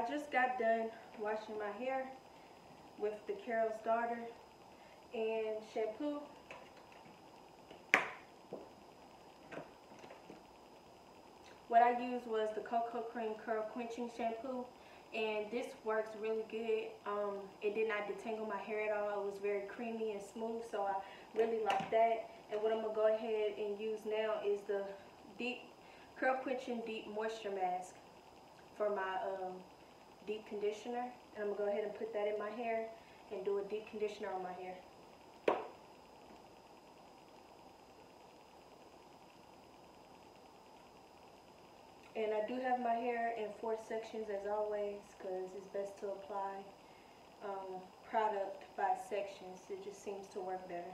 I just got done washing my hair with the Carol's Daughter and shampoo. What I used was the Coco Creme Curl Quenching Shampoo, and this works really good. It did not detangle my hair at all. It was very creamy and smooth, so I really like that. And what I'm going to go ahead and use now is the Deep Curl Quenching Deep Moisture Mask for my deep conditioner. And I'm going to go ahead and put that in my hair and do a deep conditioner on my hair. And I do have my hair in 4 sections as always, because it's best to apply product by sections. It just seems to work better.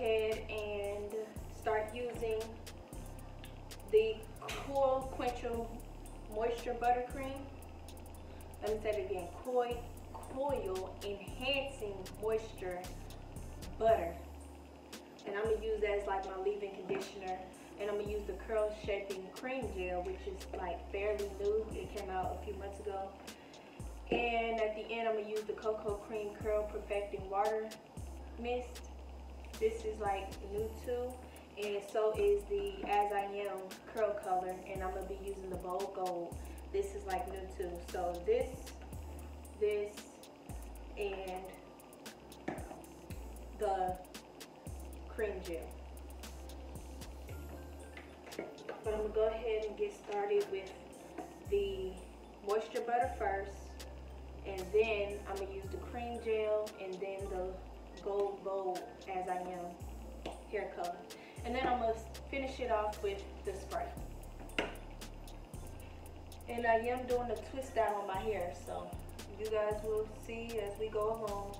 ahead and start using the Cool Quenching Moisture Buttercream. Let me say it again, Coil Enhancing Moisture Butter. And I'm going to use that as like my leave-in conditioner. And I'm going to use the Curl Shaping Cream Gel, which is like fairly new. It came out a few months ago. And at the end, I'm going to use the Coco Creme Curl Perfecting Water Mist. This is like new too. And so is the As I Am Curl Color. And I'm going to be using the Bold Gold. This is like new too. So this, and the cream gel. But I'm going to go ahead and get started with the moisture butter first, and then I'm going to use the cream gel and then the Gold Bold As I Am hair color. And then I'm going to finish it off with the spray. And I am doing a twist out on my hair, so you guys will see as we go along.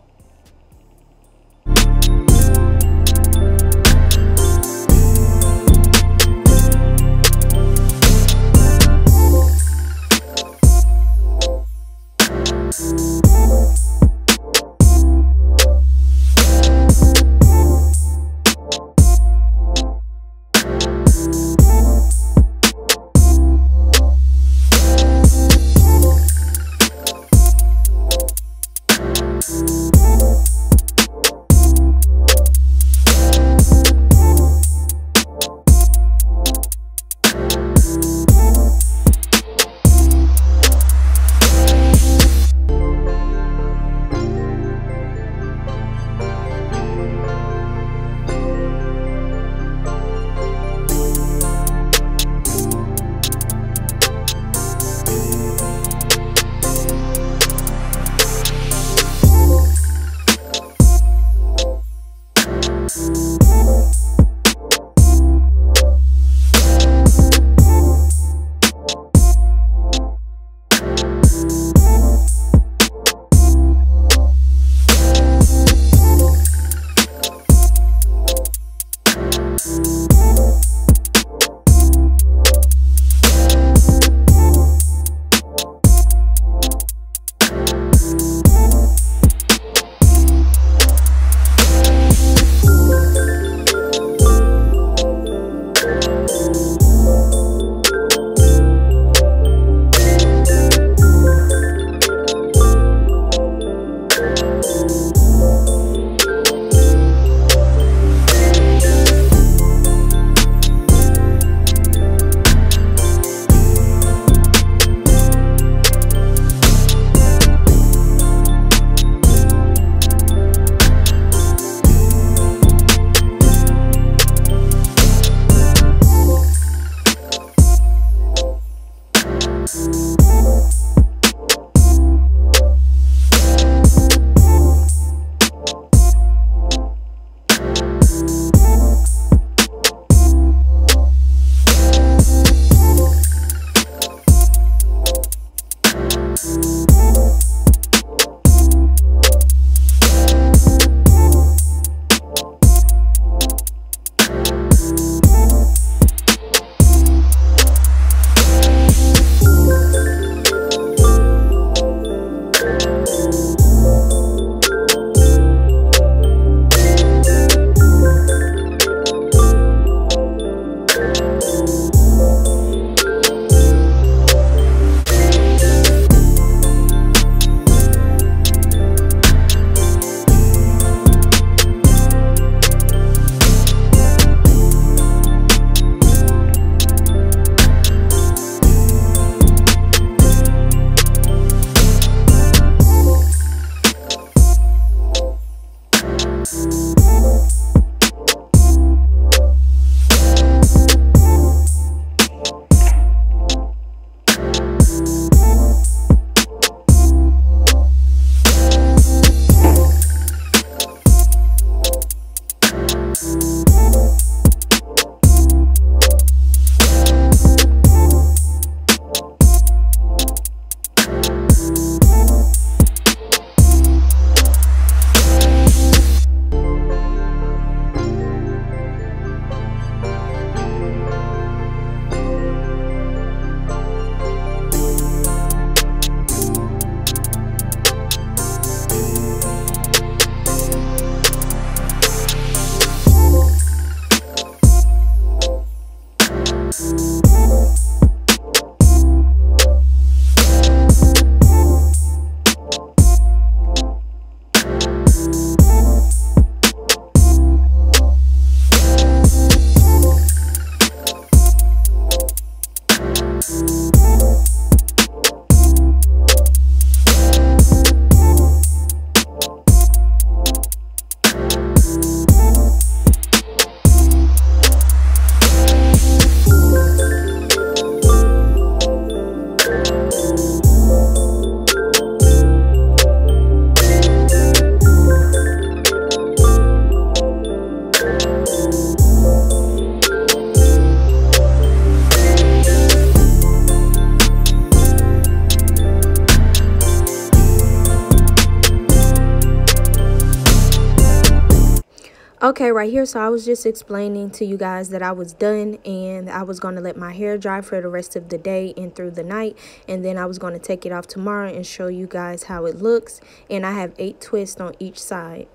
Okay, right here, so I was just explaining to you guys that I was done and I was going to let my hair dry for the rest of the day and through the night, and then I was going to take it off tomorrow and show you guys how it looks. And I have 8 twists on each side.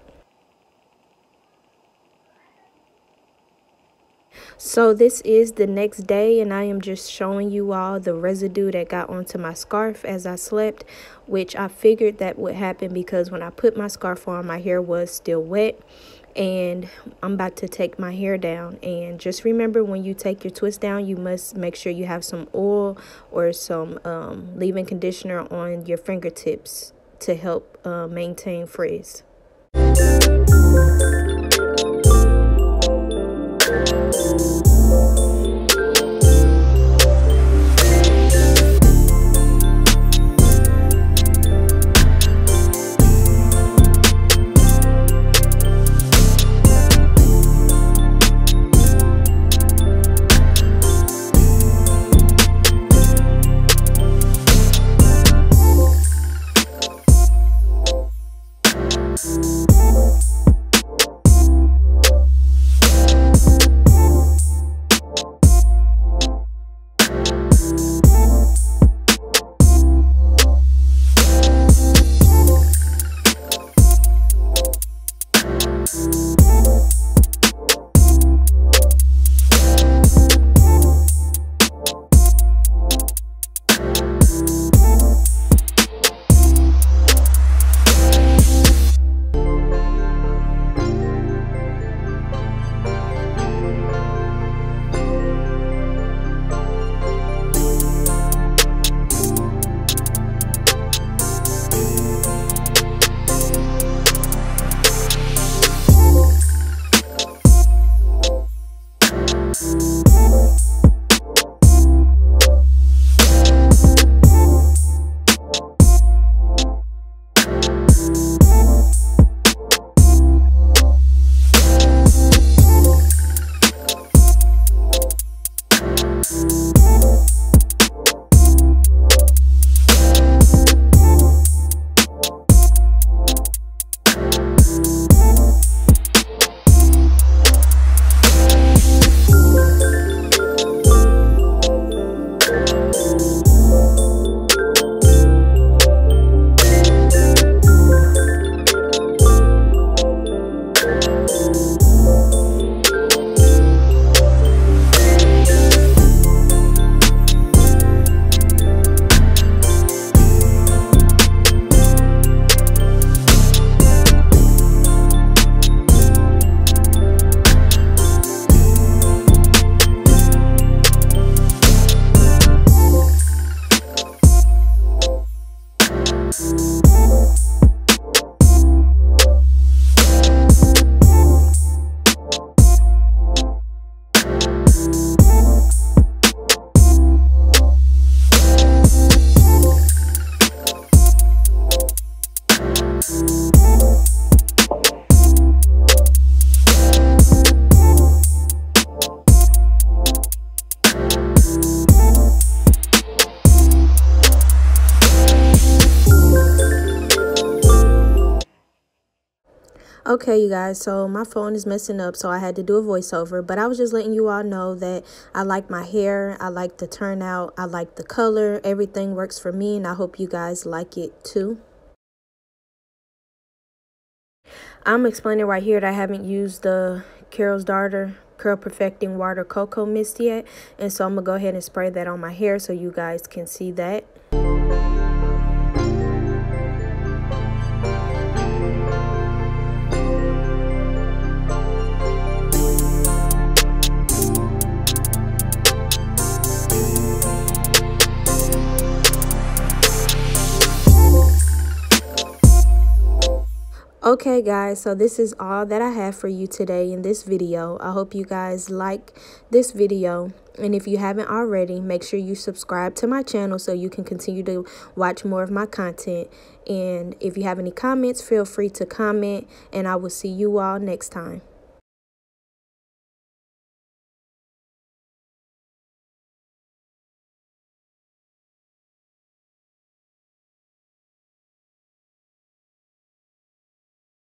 So this is the next day, and I am just showing you all the residue that got onto my scarf as I slept, which I figured that would happen because when I put my scarf on, my hair was still wet. And I'm about to take my hair down, and just remember, when you take your twist down, you must make sure you have some oil or some leave-in conditioner on your fingertips to help maintain frizz. Okay, you guys, so my phone is messing up, so I had to do a voiceover, but I was just letting you all know that I like my hair, I like the turnout, I like the color, everything works for me, and I hope you guys like it too. I'm explaining right here that I haven't used the Carol's Daughter Curl Perfecting Water Cocoa Mist yet, and so I'm gonna go ahead and spray that on my hair so you guys can see that. Okay guys, so this is all that I have for you today in this video. I hope you guys like this video, and if you haven't already, make sure you subscribe to my channel so you can continue to watch more of my content. And if you have any comments, feel free to comment, and I will see you all next time.